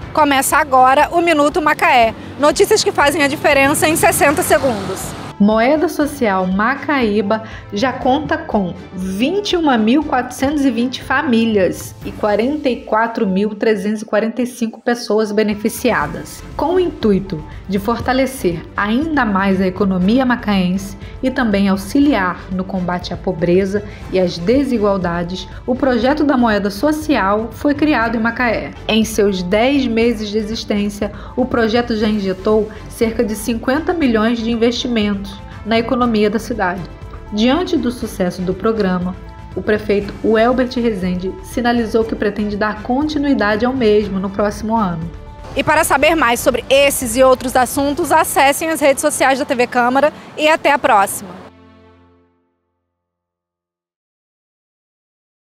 Começa agora o Minuto Macaé. Notícias que fazem a diferença em 60 segundos. Moeda Social Macaíba já conta com 21.420 famílias e 44.345 pessoas beneficiadas. Com o intuito de fortalecer ainda mais a economia macaense e também auxiliar no combate à pobreza e às desigualdades, o projeto da Moeda Social foi criado em Macaé. Em seus 10 meses de existência, o projeto já injetou cerca de 50 milhões de investimentos na economia da cidade. Diante do sucesso do programa, o prefeito Welbert Rezende sinalizou que pretende dar continuidade ao mesmo no próximo ano. E para saber mais sobre esses e outros assuntos, acessem as redes sociais da TV Câmara e até a próxima.